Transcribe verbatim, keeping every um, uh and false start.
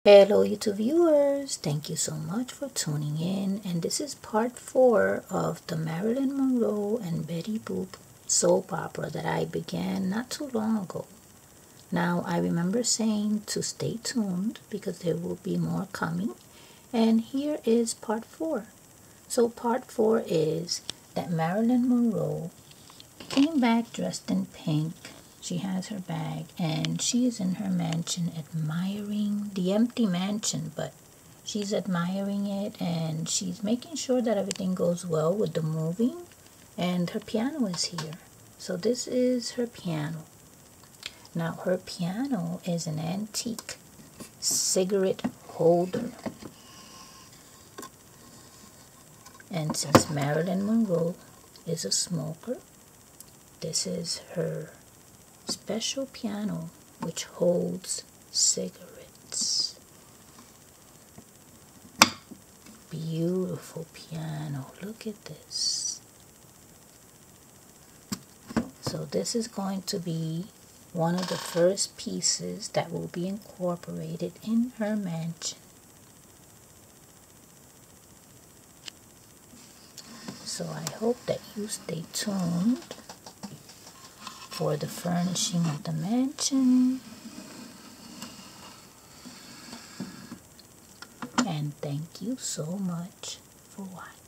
Hello YouTube viewers, thank you so much for tuning in, and this is part four of the Marilyn Monroe and Betty Boop soap opera that I began not too long ago. Now I remember saying to stay tuned because there will be more coming, and here is part four. So part four is that Marilyn Monroe came back dressed in pink. She has her bag and she is in her mansion admiring the empty mansion, but she's admiring it and she's making sure that everything goes well with the moving, and her piano is here. So this is her piano. Now her piano is an antique cigarette holder. And since Marilyn Monroe is a smoker, this is her special piano which holds cigarettes. Beautiful piano. Look at this. So this is going to be one of the first pieces that will be incorporated in her mansion. So I hope that you stay tuned for the furnishing of the mansion. And thank you so much for watching.